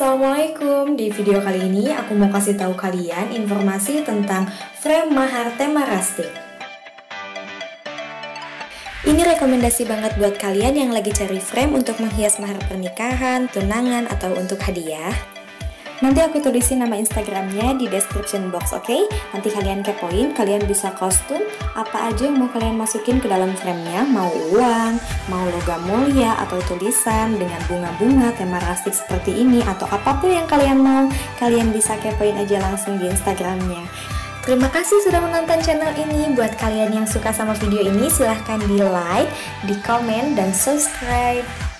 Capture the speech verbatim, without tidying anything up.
Assalamualaikum. Di video kali ini aku mau kasih tahu kalian informasi tentang frame mahar tema rustic. Ini rekomendasi banget buat kalian yang lagi cari frame untuk menghias mahar pernikahan, tunangan, atau untuk hadiah. Nanti aku tulisin nama Instagramnya di description box, oke? Okay? Nanti kalian kepoin, kalian bisa kostum apa aja yang mau kalian masukin ke dalam frame-nya. Mau uang, mau logam mulia, atau tulisan dengan bunga-bunga tema rustic seperti ini, atau apapun yang kalian mau, kalian bisa kepoin aja langsung di Instagramnya. Terima kasih sudah menonton channel ini. Buat kalian yang suka sama video ini, silahkan di like, di komen, dan subscribe.